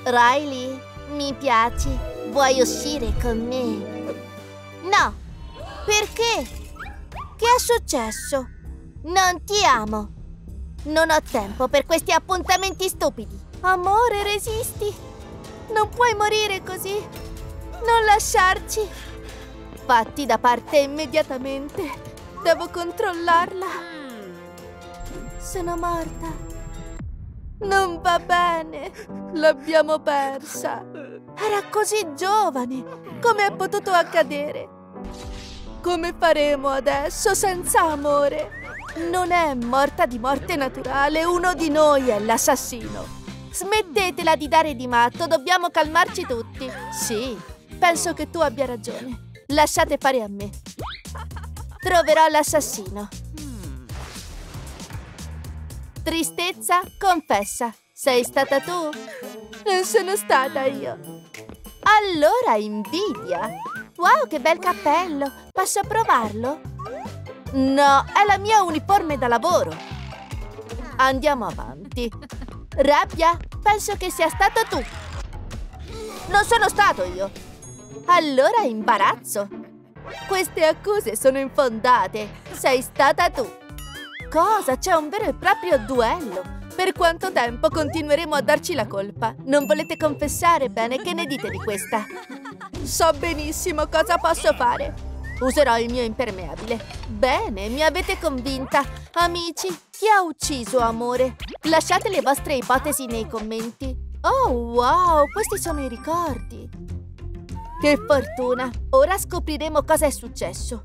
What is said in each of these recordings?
Riley, mi piaci. Vuoi uscire con me? No. Perché? Che è successo? Non ti amo. Non ho tempo per questi appuntamenti stupidi. Amore, resisti. Non puoi morire così. Non lasciarci. Fatti da parte immediatamente. Devo controllarla. Sono morta. Non va bene. L'abbiamo persa. Era così giovane. Come è potuto accadere? Come faremo adesso senza amore? Non è morta di morte naturale. Uno di noi è l'assassino. Smettetela di dare di matto. Dobbiamo calmarci tutti. Sì, penso che tu abbia ragione. Lasciate fare a me. Troverò l'assassino. Tristezza, confessa. Sei stata tu? Non sono stata io. Allora invidia. Wow, che bel cappello. Posso provarlo? No, è la mia uniforme da lavoro. Andiamo avanti. Rabbia, penso che sia stato tu. Non sono stato io. Allora imbarazzo. Queste accuse sono infondate. Sei stata tu. Cosa? C'è un vero e proprio duello. Per quanto tempo continueremo a darci la colpa? Non volete confessare bene? Che ne dite di questa? So benissimo cosa posso fare. Userò il mio impermeabile. Bene, mi avete convinta. Amici, chi ha ucciso amore? Lasciate le vostre ipotesi nei commenti. Oh, wow, questi sono i ricordi. Che fortuna! Ora scopriremo cosa è successo.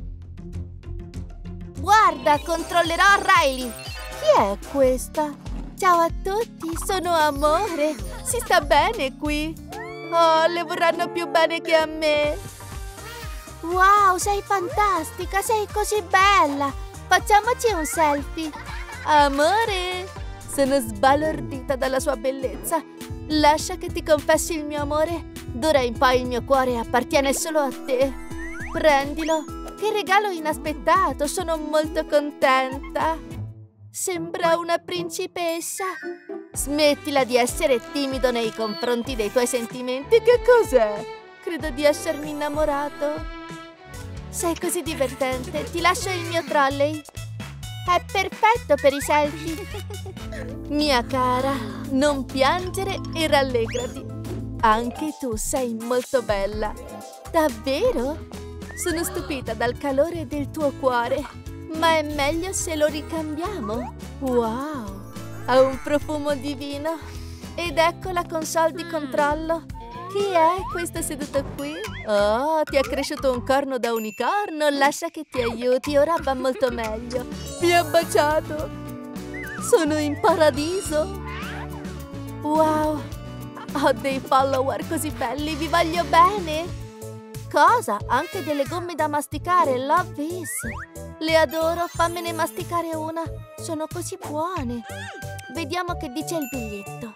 Guarda, controllerò Riley. Chi è questa? Ciao a tutti, sono Amore. Si sta bene qui? Oh, le vorranno più bene che a me. Wow, sei fantastica, sei così bella. Facciamoci un selfie. Amore, sono sbalordita dalla sua bellezza. Lascia che ti confessi il mio amore. D'ora in poi il mio cuore appartiene solo a te. Prendilo. Che regalo inaspettato, sono molto contenta. Sembra una principessa. Smettila di essere timido nei confronti dei tuoi sentimenti. Che cos'è? Credo di essermi innamorato. Sei così divertente. Ti lascio il mio trolley. È perfetto per i selfie. Mia cara, non piangere e rallegrati. Anche tu sei molto bella. Davvero? Sono stupita dal calore del tuo cuore. Ma è meglio se lo ricambiamo. Wow, ha un profumo divino. Ed ecco la console di controllo. Chi è questo seduto qui? Oh, ti è cresciuto un corno da unicorno. Lascia che ti aiuti, ora va molto meglio. Mi ha baciato. Sono in paradiso. Wow, ho dei follower così belli, vi voglio bene. Cosa? Anche delle gomme da masticare, love this. Le adoro, fammene masticare una. Sono così buone. Vediamo che dice il biglietto.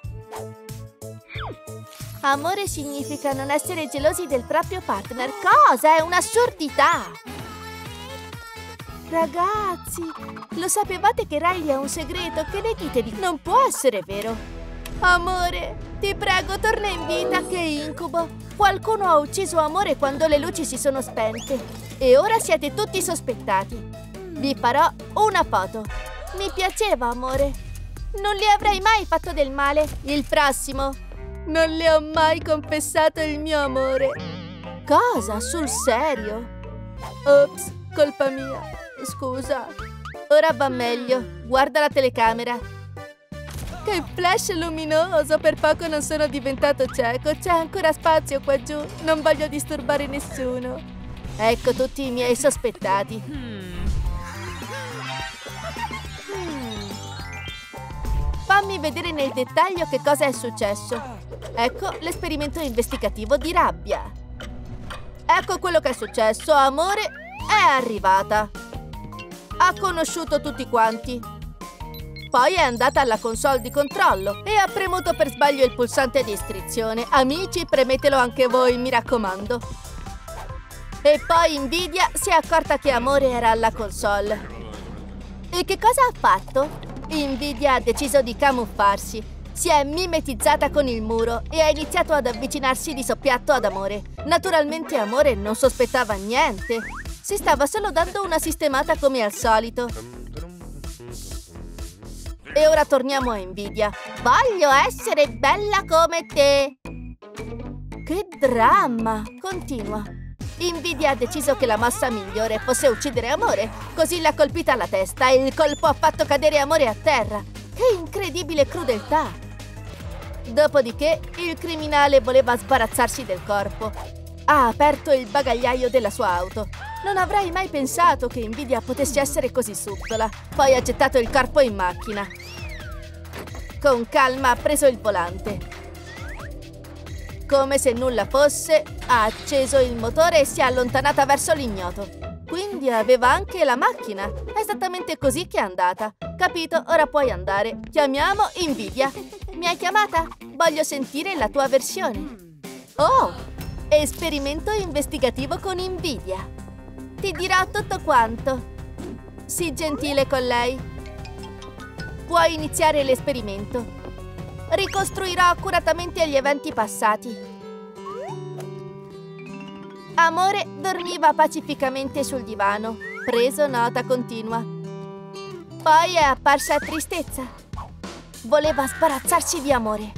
Amore significa non essere gelosi del proprio partner. Cosa? È un'assurdità! Ragazzi, lo sapevate che Riley ha un segreto? Che ne dite di... Non può essere vero! Amore, ti prego, torna in vita, che incubo! Qualcuno ha ucciso amore quando le luci si sono spente. E ora siete tutti sospettati. Vi farò una foto. Mi piaceva, amore. Non le avrei mai fatto del male. Il prossimo. Non le ho mai confessato il mio amore. Cosa? Sul serio? Ops, colpa mia. Scusa. Ora va meglio. Guarda la telecamera. Che flash luminoso! Per poco non sono diventato cieco. C'è ancora spazio qua giù. Non voglio disturbare nessuno. Ecco tutti i miei sospettati. Fammi vedere nel dettaglio che cosa è successo. Ecco l'esperimento investigativo di rabbia. Ecco quello che è successo. Amore è arrivata. Ha conosciuto tutti quanti. Poi è andata alla console di controllo e ha premuto per sbaglio il pulsante di iscrizione. Amici, premetelo anche voi, mi raccomando. E poi Invidia si è accorta che Amore era alla console. E che cosa ha fatto? Invidia ha deciso di camuffarsi. Si è mimetizzata con il muro e ha iniziato ad avvicinarsi di soppiatto ad Amore. Naturalmente Amore non sospettava niente. Si stava solo dando una sistemata come al solito. E ora torniamo a Invidia. Voglio essere bella come te. Che dramma! Continua. Invidia ha deciso che la mossa migliore fosse uccidere Amore. Così l'ha colpita alla testa e il colpo ha fatto cadere Amore a terra. Che incredibile crudeltà! Dopodiché il criminale voleva sbarazzarsi del corpo. Ha aperto il bagagliaio della sua auto. Non avrei mai pensato che Invidia potesse essere così subdola. Poi ha gettato il corpo in macchina. Con calma ha preso il volante. Come se nulla fosse, ha acceso il motore e si è allontanata verso l'ignoto. Quindi aveva anche la macchina. È esattamente così che è andata. Capito, ora puoi andare. Chiamiamo Invidia. Mi hai chiamata? Voglio sentire la tua versione. Oh, esperimento investigativo con Invidia. Ti dirò tutto quanto. Sii gentile con lei. Puoi iniziare l'esperimento. Ricostruirò accuratamente gli eventi passati. Amore dormiva pacificamente sul divano. Preso nota continua. Poi è apparsa Tristezza. Voleva sbarazzarsi di Amore.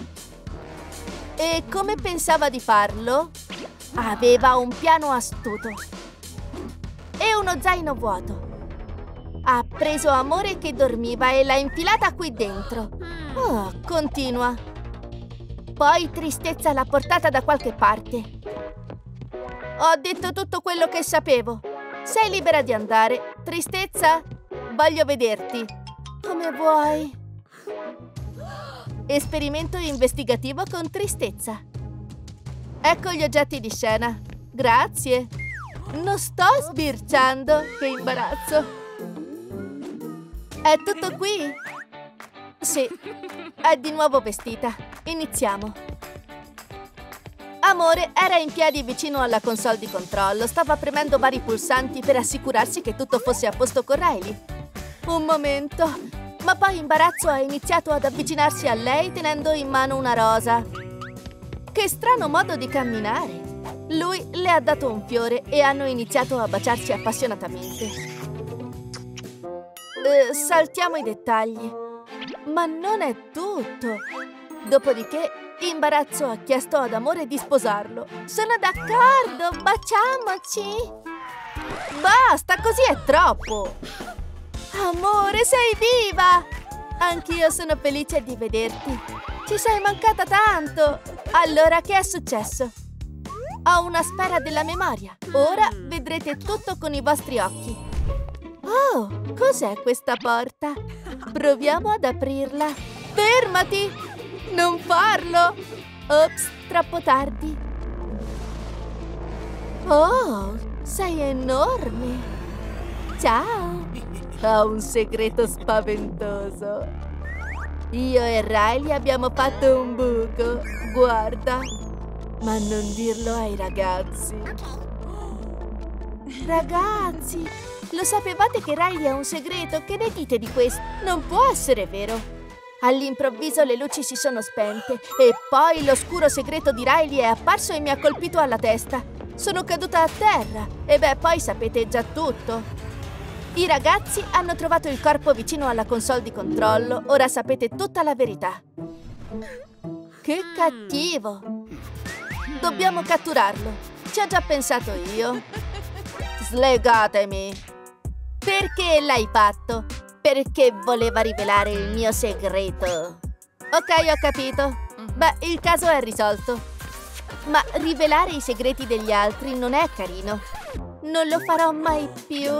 E come pensava di farlo? Aveva un piano astuto e uno zaino vuoto. Ha preso Amore che dormiva e l'ha infilata qui dentro. Oh, continua. Poi Tristezza l'ha portata da qualche parte. Ho detto tutto quello che sapevo. Sei libera di andare. Tristezza, voglio vederti. Come vuoi. Esperimento investigativo con Tristezza. Ecco gli oggetti di scena. Grazie. Non sto sbirciando. Che imbarazzo. È tutto qui? Sì, è di nuovo vestita. Iniziamo. Amore era in piedi vicino alla console di controllo. Stava premendo vari pulsanti per assicurarsi che tutto fosse a posto con Riley. Un momento. Ma poi imbarazzo ha iniziato ad avvicinarsi a lei tenendo in mano una rosa. Che strano modo di camminare. Lui le ha dato un fiore e hanno iniziato a baciarsi appassionatamente. Saltiamo i dettagli. Ma non è tutto. Dopodiché, Imbarazzo ha chiesto ad Amore di sposarlo. Sono d'accordo, baciamoci. Basta, così è troppo. Amore, sei viva! Anch'io sono felice di vederti. Ci sei mancata tanto. Allora, che è successo? Ho una sfera della memoria. Ora vedrete tutto con i vostri occhi. Oh, cos'è questa porta? Proviamo ad aprirla. Fermati! Non farlo! Ops, troppo tardi. Oh, sei enorme. Ciao! Ho un segreto spaventoso. Io e Riley abbiamo fatto un buco. Guarda. Ma non dirlo ai ragazzi. Ragazzi, lo sapevate che Riley ha un segreto? Che ne dite di questo? Non può essere vero. All'improvviso le luci si sono spente e poi l'oscuro segreto di Riley è apparso e mi ha colpito alla testa. Sono caduta a terra e beh, poi sapete già tutto. I ragazzi hanno trovato il corpo vicino alla console di controllo. Ora sapete tutta la verità. Che cattivo! Dobbiamo catturarlo. Ci ho già pensato io. Slegatemi! Perché l'hai fatto? Perché voleva rivelare il mio segreto. Ok, ho capito. Beh, il caso è risolto. Ma rivelare i segreti degli altri non è carino. Non lo farò mai più.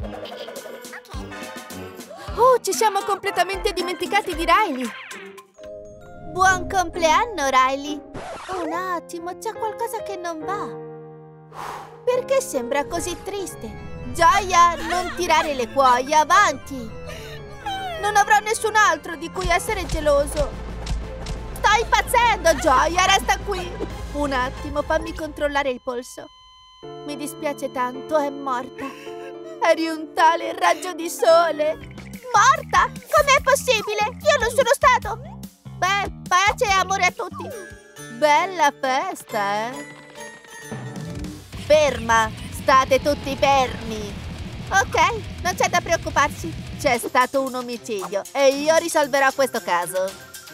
Oh, ci siamo completamente dimenticati di Riley. Buon compleanno, Riley. Un attimo, c'è qualcosa che non va. Perché sembra così triste? Gioia, non tirare le cuoie, avanti! Non avrò nessun altro di cui essere geloso. Stai impazzendo, Gioia, resta qui. Un attimo, fammi controllare il polso. Mi dispiace tanto, è morta. Eri un tale raggio di sole. Morta? Com'è possibile? Io non sono stato. Beh, pace e amore a tutti. Bella festa, eh? Ferma! State tutti fermi! Ok, non c'è da preoccuparsi. C'è stato un omicidio e io risolverò questo caso.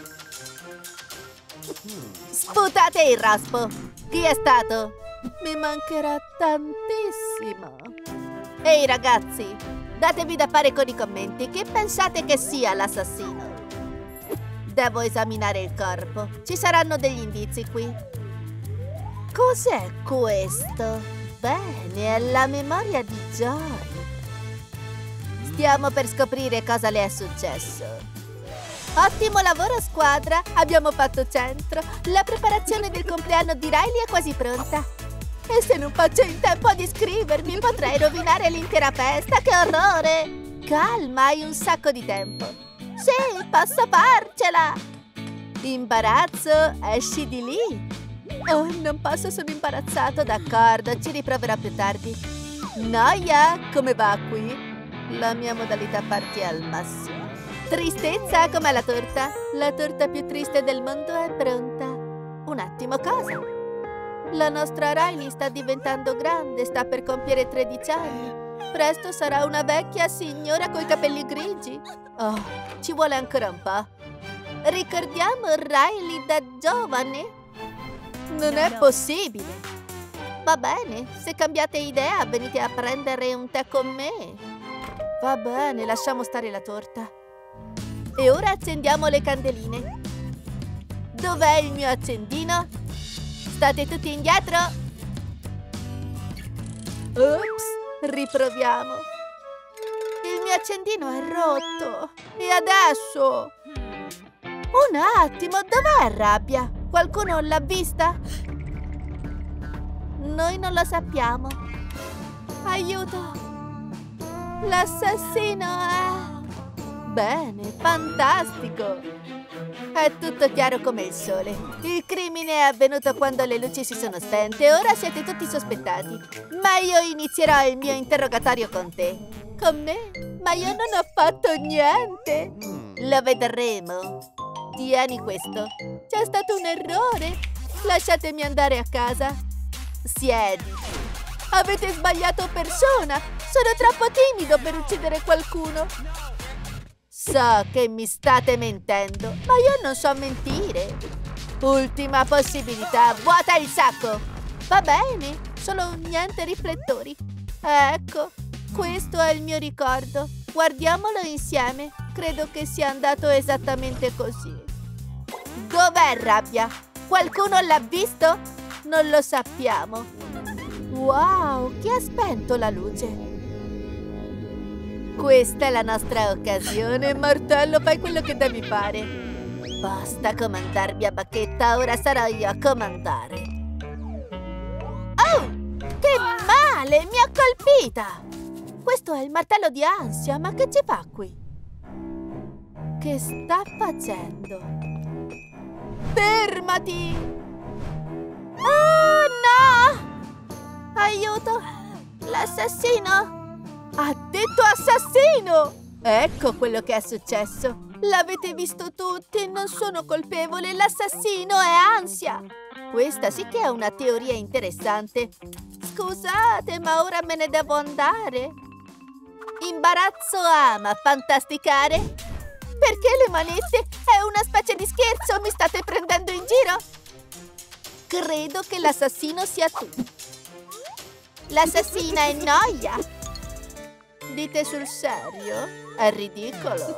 Sputate il raspo! Chi è stato? Mi mancherà tantissimo. Ehi ragazzi, datevi da fare con i commenti. Chi pensate che sia l'assassino? Devo esaminare il corpo. Ci saranno degli indizi qui. Cos'è questo? Bene, è la memoria di Joy. Stiamo per scoprire cosa le è successo. Ottimo lavoro squadra, abbiamo fatto centro. La preparazione del compleanno di Riley è quasi pronta. E se non faccio in tempo ad iscrivermi potrei rovinare l'intera festa, che orrore! Calma, hai un sacco di tempo. Sì, posso farcela! Imbarazzo, esci di lì. Oh, non posso, sono imbarazzato, d'accordo, ci riproverò più tardi. Noia, come va qui? La mia modalità party è al massimo. Tristezza, com'è la torta? La torta più triste del mondo è pronta. Un attimo, cosa? La nostra Riley sta diventando grande, sta per compiere 13 anni. Presto sarà una vecchia signora coi capelli grigi. Oh, ci vuole ancora un po'. Ricordiamo Riley da giovane? Non è possibile. Va bene, se cambiate idea venite a prendere un tè con me. Va bene, lasciamo stare la torta. E ora accendiamo le candeline. Dov'è il mio accendino? State tutti indietro? Ops, riproviamo. Il mio accendino è rotto. E adesso? Un attimo, dov'è Rabbia? Qualcuno l'ha vista? Noi non lo sappiamo. Aiuto! L'assassino è... Bene, fantastico! È tutto chiaro come il sole. Il crimine è avvenuto quando le luci si sono spente. Ora siete tutti sospettati. Ma io inizierò il mio interrogatorio con te. Con me? Ma io non ho fatto niente. Lo vedremo. Tieni questo. C'è stato un errore. Lasciatemi andare a casa. Siediti. Avete sbagliato persona. Sono troppo timido per uccidere qualcuno. So che mi state mentendo, ma io non so mentire. Ultima possibilità, vuota il sacco. Va bene, solo niente riflettori. Ecco, questo è il mio ricordo. Guardiamolo insieme. Credo che sia andato esattamente così. Dov'è Rabbia? Qualcuno l'ha visto? Non lo sappiamo. Wow, chi ha spento la luce? Questa è la nostra occasione, martello, fai quello che devi fare. Basta comandarmi a bacchetta, ora sarò io a comandare. Oh, che male, mi ha colpita! Questo è il martello di Ansia, ma che ci fa qui? Che sta facendo? Fermati! Oh, no! Aiuto! L'assassino! Ha detto assassino! Ecco quello che è successo. L'avete visto tutti, non sono colpevole, l'assassino è Ansia. Questa sì che è una teoria interessante. Scusate, ma ora me ne devo andare. Imbarazzo ama fantasticare? Perché le manette? È una specie di scherzo, mi state prendendo in giro? Credo che l'assassino sia tu. L'assassina è Noia. Dite sul serio? È ridicolo.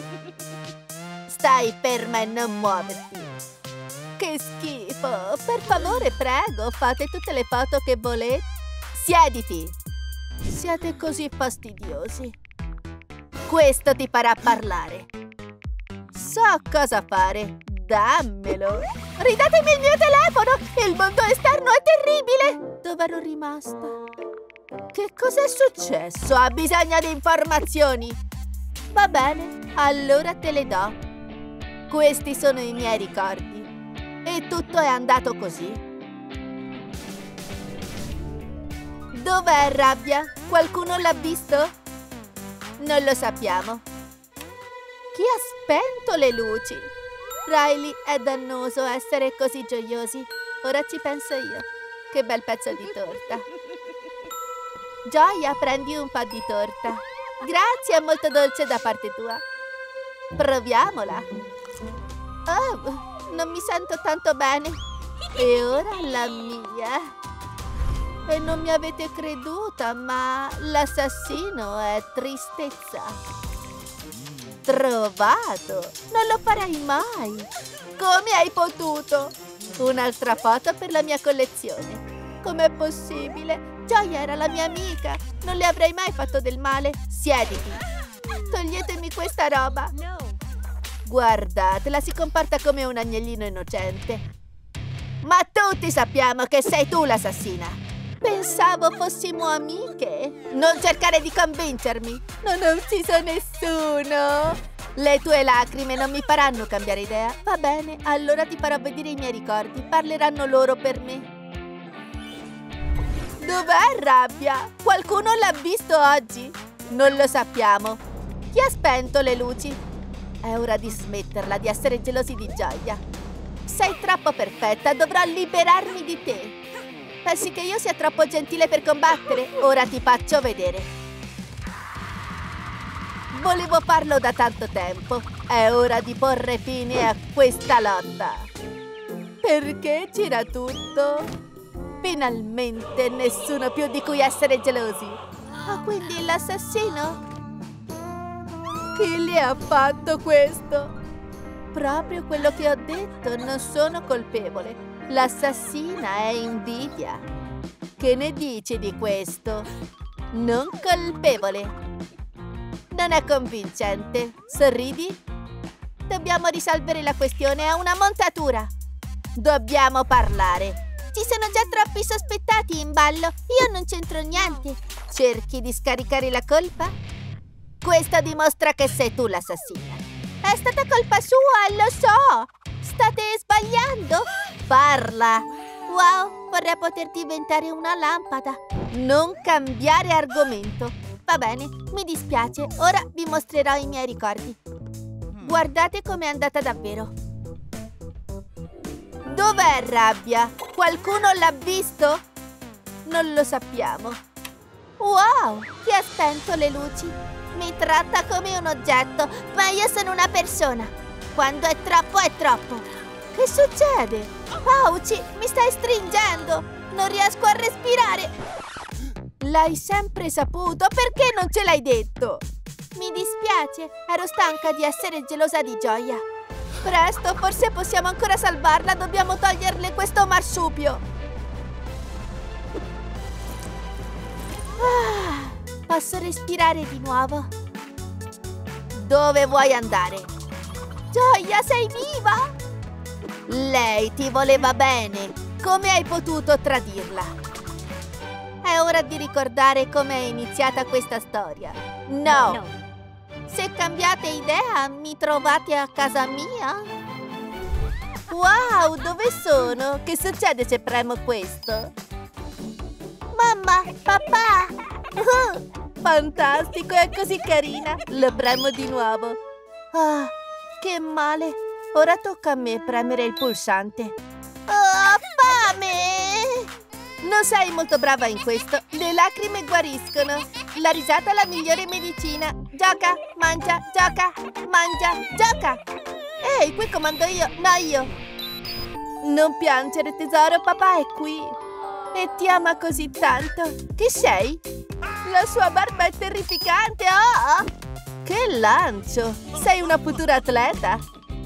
Stai ferma e non muoverti. Che schifo. Per favore, prego, fate tutte le foto che volete. Siediti. Siete così fastidiosi. Questo ti farà parlare. So cosa fare. Dammelo. Ridatemi il mio telefono. Il mondo esterno è terribile. Dov'ero rimasta? Che cos'è successo? Ha bisogno di informazioni. Va bene, allora te le do. Questi sono i miei ricordi. E tutto è andato così. Dov'è Rabbia? Qualcuno l'ha visto? Non lo sappiamo. Chi ha spento le luci? Riley, è dannoso essere così gioiosi. Ora ci penso io. Che bel pezzo di torta. Gioia, prendi un po' di torta. Grazie, è molto dolce da parte tua. Proviamola. Oh, non mi sento tanto bene. E ora la mia. E non mi avete creduta, ma l'assassino è tristezza. Trovato! Non lo farai mai! Come hai potuto? Un'altra foto per la mia collezione. Com'è possibile? Gioia era la mia amica. Non le avrei mai fatto del male. Siediti. Toglietemi questa roba. Guardatela, si comporta come un agnellino innocente. Ma tutti sappiamo che sei tu l'assassina. Pensavo fossimo amiche. Non cercare di convincermi. Non ho ucciso nessuno. Le tue lacrime non mi faranno cambiare idea. Va bene, allora ti farò vedere i miei ricordi. Parleranno loro per me. Dov'è Rabbia? Qualcuno l'ha visto oggi? Non lo sappiamo. Chi ha spento le luci? È ora di smetterla di essere gelosi di Gioia. Sei troppo perfetta, dovrò liberarmi di te. Pensi che io sia troppo gentile per combattere? Ora ti faccio vedere. Volevo farlo da tanto tempo. È ora di porre fine a questa lotta. Perché gira tutto? Finalmente nessuno più di cui essere gelosi. Ah, quindi l'assassino? Chi le ha fatto questo? Proprio quello che ho detto, non sono colpevole. L'assassina è Invidia. Che ne dici di questo? Non colpevole. Non è convincente. Sorridi? Dobbiamo risolvere la questione a una montatura. Dobbiamo parlare. Ci sono già troppi sospettati in ballo. Io non c'entro niente. Cerchi di scaricare la colpa? Questo dimostra che sei tu l'assassina. È stata colpa sua, lo so. State sbagliando. Parla. Wow, vorrei poter diventare una lampada. Non cambiare argomento. Va bene, mi dispiace. Ora vi mostrerò i miei ricordi. Guardate com'è andata davvero. Dov'è Rabbia? Qualcuno l'ha visto? Non lo sappiamo. Wow, chi ha spento le luci? Mi tratta come un oggetto, ma io sono una persona. Quando è troppo, è troppo. Che succede? Fauci, mi stai stringendo. Non riesco a respirare. L'hai sempre saputo, perché non ce l'hai detto? Mi dispiace, ero stanca di essere gelosa di Gioia. Presto, forse possiamo ancora salvarla, dobbiamo toglierle questo marsupio. Posso respirare di nuovo. Dove vuoi andare? Gioia, sei viva? Lei ti voleva bene. Come hai potuto tradirla? È ora di ricordare come è iniziata questa storia. No. Se cambiate idea, mi trovate a casa mia? Wow, dove sono? Che succede se premo questo? Mamma, papà! Fantastico, è così carina! Lo premo di nuovo. Ah, che male! Ora tocca a me premere il pulsante. Oh, fame! Non sei molto brava in questo. Le lacrime guariscono. La risata è la migliore medicina. Gioca, mangia, gioca, mangia, gioca. Ehi, qui comando io, no io. Non piangere, tesoro, papà è qui. E ti ama così tanto. Chi sei? La sua barba è terrificante. Oh! Che lancio! Sei una futura atleta.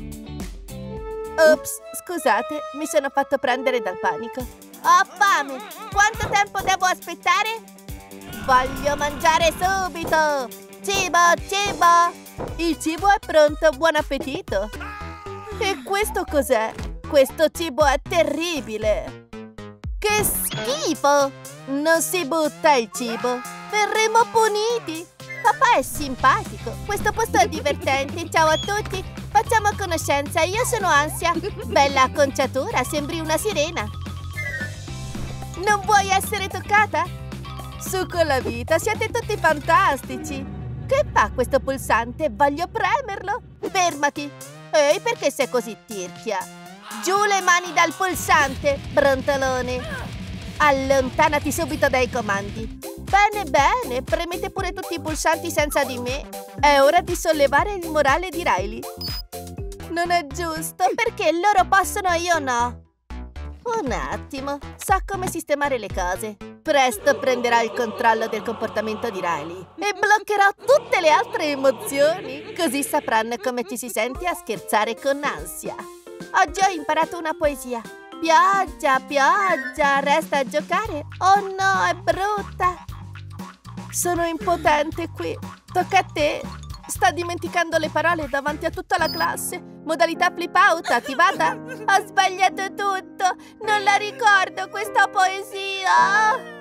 Ops, scusate, mi sono fatto prendere dal panico. Ho fame! Quanto tempo devo aspettare? Voglio mangiare subito! Cibo, cibo! Il cibo è pronto, buon appetito! E questo cos'è? Questo cibo è terribile! Che schifo! Non si butta il cibo! Verremo puniti! Papà è simpatico! Questo posto è divertente! Ciao a tutti! Facciamo conoscenza, io sono Ansia. Bella acconciatura, sembri una sirena. Non vuoi essere toccata? Su con la vita, siete tutti fantastici. Che fa questo pulsante? Voglio premerlo. Fermati. Ehi, perché sei così tirchia? Giù le mani dal pulsante, brontolone! Allontanati subito dai comandi. Bene, bene, premete pure tutti i pulsanti senza di me. È ora di sollevare il morale di Riley. Non è giusto, perché loro possono e io no. Un attimo, sa come sistemare le cose. Presto prenderà il controllo del comportamento di Riley e bloccherò tutte le altre emozioni, così sapranno come ci si sente a scherzare con ansia. Oggi ho imparato una poesia. Pioggia, pioggia, resta a giocare. Oh no, è brutta. Sono impotente qui. Tocca a te. Sta dimenticando le parole davanti a tutta la classe. Modalità flip out attivata. Ho sbagliato tutto. Non la ricordo questa poesia.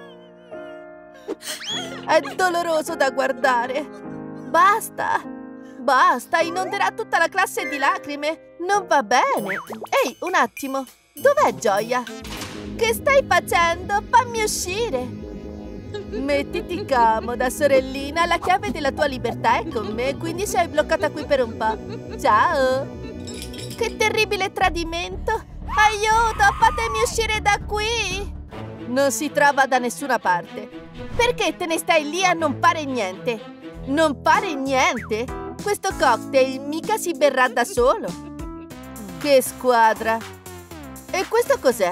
È doloroso da guardare. Basta. Basta, inonderà tutta la classe di lacrime. Non va bene. Ehi, un attimo. Dov'è Gioia? Che stai facendo? Fammi uscire. Mettiti comoda, sorellina. La chiave della tua libertà è con me, quindi sei bloccata qui per un po'. Ciao. Che terribile tradimento. Aiuto, fatemi uscire da qui. Non si trova da nessuna parte. Perché te ne stai lì a non fare niente? Non fare niente? Questo cocktail mica si berrà da solo. Che squadra. E questo cos'è?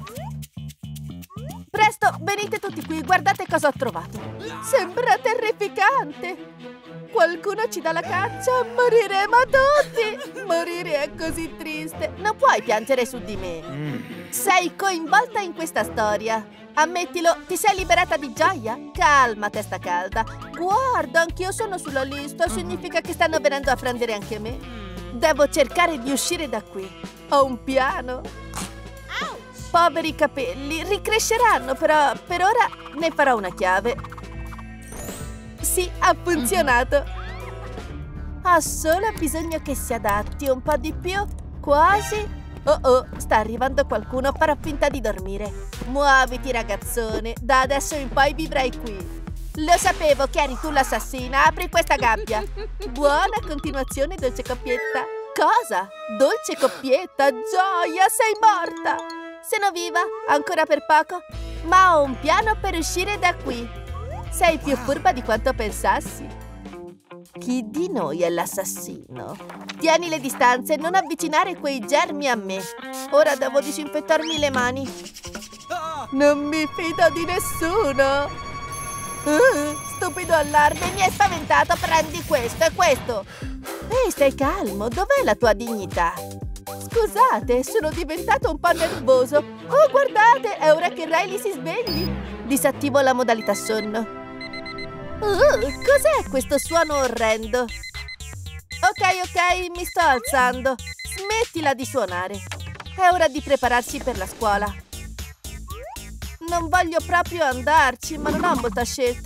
Presto, venite tutti qui, guardate cosa ho trovato. Sembra terrificante. Qualcuno ci dà la caccia, moriremo tutti. Morire è così triste. Non puoi piangere su di me. Sei coinvolta in questa storia. Ammettilo, ti sei liberata di Gioia? Calma, testa calda. Guarda, anch'io sono sulla lista. Significa che stanno venendo a prendere anche me. Devo cercare di uscire da qui. Ho un piano. Poveri capelli, ricresceranno, però per ora ne farò una chiave. Sì, ha funzionato. Ha solo bisogno che si adatti un po' di più. Quasi. Oh, sta arrivando qualcuno, farò finta di dormire. Muoviti, ragazzone, da adesso in poi vivrai qui. Lo sapevo che eri tu l'assassina, apri questa gabbia. Buona continuazione, dolce coppietta. Cosa? Dolce coppietta? Gioia, sei morta! Sono viva, ancora per poco, ma ho un piano per uscire da qui. Sei più furba di quanto pensassi. Chi di noi è l'assassino? Tieni le distanze, non avvicinare quei germi a me. Ora devo disinfettarmi le mani. Non mi fido di nessuno. Stupido allarme, mi hai spaventato, prendi questo e questo. Ehi, stai calmo, dov'è la tua dignità? Scusate, sono diventato un po' nervoso. Oh, guardate, è ora che Riley si svegli. Disattivo la modalità sonno. Cos'è questo suono orrendo? Ok, mi sto alzando. Smettila di suonare. È ora di prepararsi per la scuola. Non voglio proprio andarci, ma non ho molta scelta.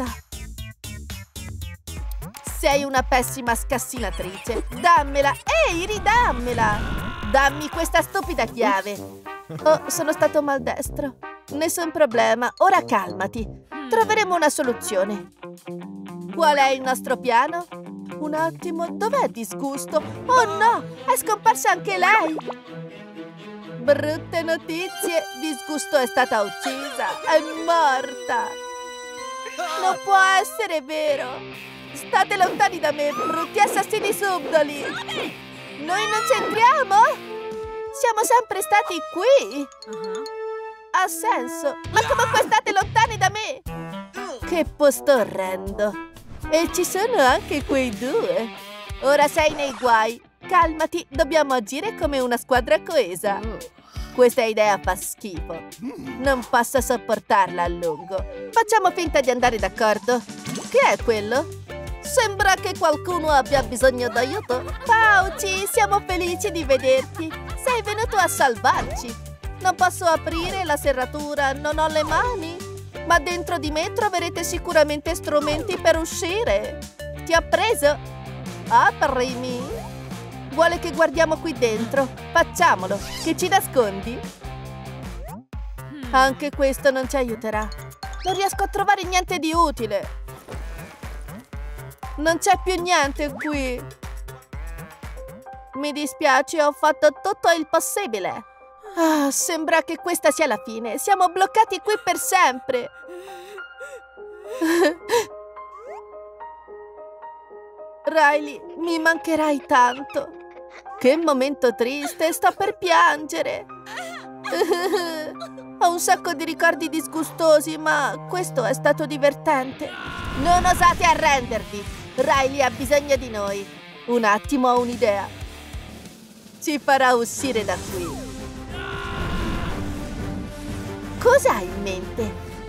Sei una pessima scassinatrice. Dammela! Ehi, ridammela! Dammi questa stupida chiave. Oh, sono stato maldestro. Nessun problema, ora calmati. Troveremo una soluzione. Qual è il nostro piano? Un attimo, dov'è Disgusto? Oh no, è scomparsa anche lei. Brutte notizie, Disgusto è stata uccisa, è morta. Non può essere vero. State lontani da me, brutti assassini subdoli. Noi non c'entriamo? Siamo sempre stati qui. Ha senso, ma comunque state lontani da me. Che posto orrendo. E ci sono anche quei due. Ora sei nei guai. Calmati, dobbiamo agire come una squadra coesa. Questa idea fa schifo. Non posso sopportarla a lungo. Facciamo finta di andare d'accordo. Che è quello? Sembra che qualcuno abbia bisogno d'aiuto. Fauci, siamo felici di vederti. Sei venuto a salvarci. Non posso aprire la serratura, non ho le mani. Ma dentro di me troverete sicuramente strumenti per uscire. Ti ho preso. Aprimi. Vuole che guardiamo qui dentro. Facciamolo. Che ci nascondi? Anche questo non ci aiuterà. Non riesco a trovare niente di utile. Non c'è più niente qui. Mi dispiace, ho fatto tutto il possibile. Ah, sembra che questa sia la fine. Siamo bloccati qui per sempre. Riley, mi mancherai tanto. Che momento triste, sto per piangere. Ho un sacco di ricordi disgustosi, ma questo è stato divertente. Non osate arrendervi. Riley ha bisogno di noi. Un attimo, ho un'idea. Ci farà uscire da qui. Cosa hai in mente?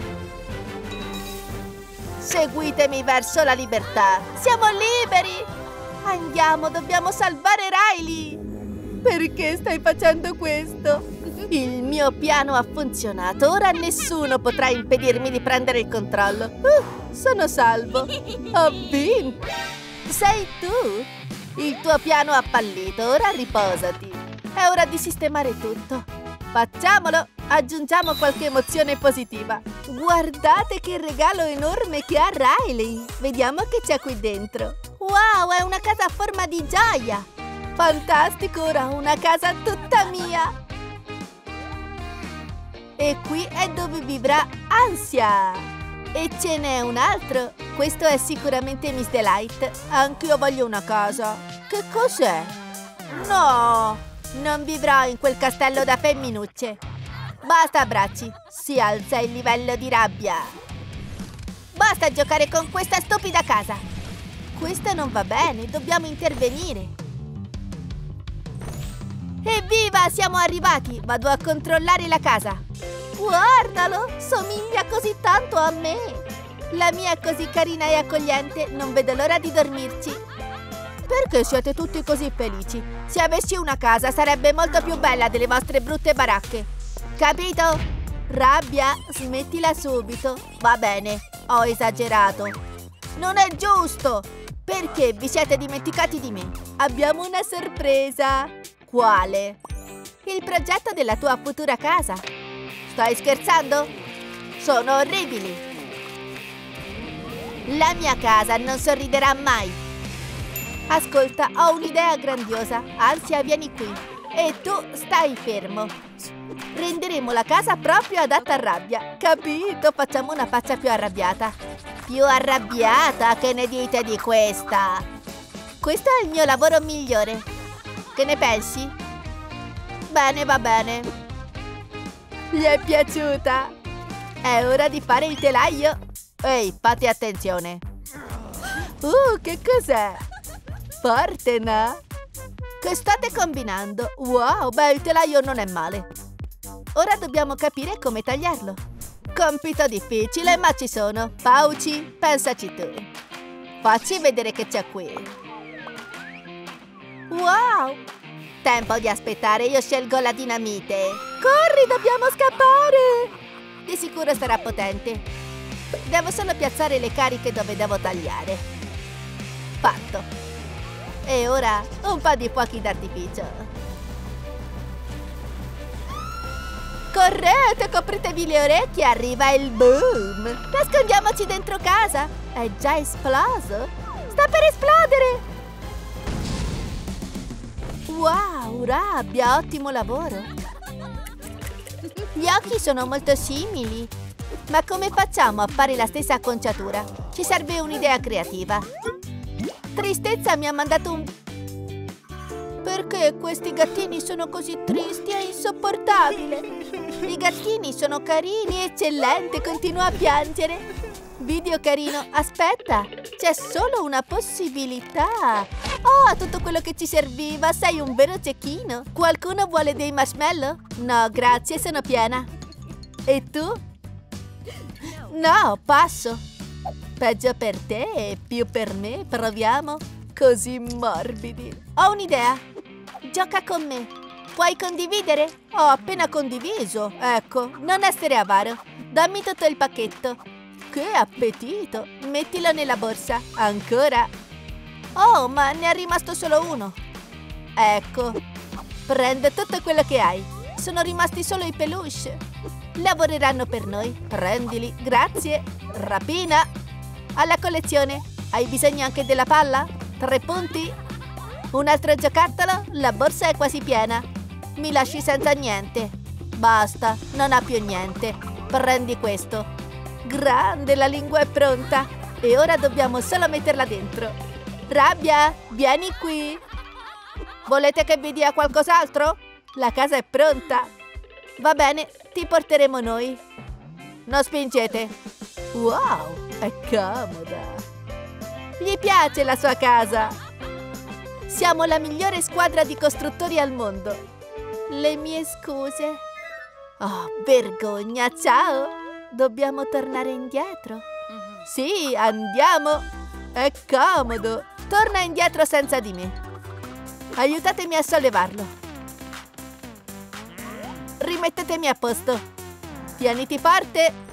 Seguitemi verso la libertà. Siamo liberi! Andiamo, dobbiamo salvare Riley! Perché stai facendo questo? Il mio piano ha funzionato. Ora nessuno potrà impedirmi di prendere il controllo. Sono salvo. Ho vinto. Sei tu? Il tuo piano ha fallito. Ora riposati. È ora di sistemare tutto. Facciamolo! Aggiungiamo qualche emozione positiva. Guardate che regalo enorme che ha Riley. Vediamo che c'è qui dentro. Wow, è una casa a forma di gioia. Fantastico, ora ho una casa tutta mia. E qui è dove vivrà Ansia. E ce n'è un altro. Questo è sicuramente Miss Delight. Anch'io voglio una casa. Che cos'è? No, non vivrò in quel castello da femminucce. Basta abbracci, si alza il livello di rabbia. Basta giocare con questa stupida casa. Questa non va bene, dobbiamo intervenire. Evviva, siamo arrivati. Vado a controllare la casa. Guardalo, somiglia così tanto a me. La mia è così carina e accogliente, non vedo l'ora di dormirci. Perché siete tutti così felici? Se avessi una casa sarebbe molto più bella delle vostre brutte baracche. Capito? Rabbia, smettila subito. Va bene, ho esagerato. Non è giusto! Perché vi siete dimenticati di me? Abbiamo una sorpresa. Quale? Il progetto della tua futura casa. Stai scherzando? Sono orribili. La mia casa non sorriderà mai. Ascolta, ho un'idea grandiosa. Ansia, vieni qui. E tu stai fermo. Renderemo la casa proprio adatta a rabbia. Capito? Facciamo una faccia più arrabbiata. Più arrabbiata? Che ne dite di questa? Questo è il mio lavoro migliore. Che ne pensi? Bene, va bene. Gli è piaciuta? È ora di fare il telaio. Ehi, fate attenzione. Che cos'è? Forte, no? Che state combinando? Wow, beh, il telaio non è male. Ora dobbiamo capire come tagliarlo. Compito difficile, ma ci sono. Fauci, pensaci tu. Facci vedere che c'è qui. Wow! Tempo di aspettare, io scelgo la dinamite. Corri, dobbiamo scappare! Di sicuro sarà potente. Devo solo piazzare le cariche dove devo tagliare. Fatto. E ora un po' di fuochi d'artificio. Correte, copritevi le orecchie, arriva il boom. Nascondiamoci dentro casa. È già esploso. Sta per esplodere. Wow, rabbia, ottimo lavoro. Gli occhi sono molto simili. Ma come facciamo a fare la stessa acconciatura? Ci serve un'idea creativa. Tristezza mi ha mandato un... Perché questi gattini sono così tristi? È insopportabile. I gattini sono carini, eccellente, continua a piangere. Video carino, aspetta, c'è solo una possibilità. Oh, tutto quello che ci serviva, sei un vero cecchino. Qualcuno vuole dei marshmallow? No, grazie, sono piena. E tu? No, passo. Peggio per te e più per me, proviamo. Così morbidi. Ho un'idea. Gioca con me. Puoi condividere? Ho appena condiviso. Ecco, non essere avaro. Dammi tutto il pacchetto. Che appetito. Mettilo nella borsa. Ancora. Oh, ma ne è rimasto solo uno. Ecco. Prende tutto quello che hai. Sono rimasti solo i peluche. Lavoreranno per noi. Prendili. Grazie. Rapina. Alla collezione. Hai bisogno anche della palla? 3 punti. Un altro giocattolo? La borsa è quasi piena. Mi lasci senza niente. Basta, non ha più niente. Prendi questo. Grande, la lingua è pronta. E ora dobbiamo solo metterla dentro. Rabbia, vieni qui. Volete che vi dia qualcos'altro? La casa è pronta. Va bene, ti porteremo noi. Non spingete. Wow, è comoda. Gli piace la sua casa. Siamo la migliore squadra di costruttori al mondo. Le mie scuse. Oh, vergogna, ciao. Dobbiamo tornare indietro. Sì, andiamo. È comodo. Torna indietro senza di me. Aiutatemi a sollevarlo. Rimettetemi a posto. Tieniti forte.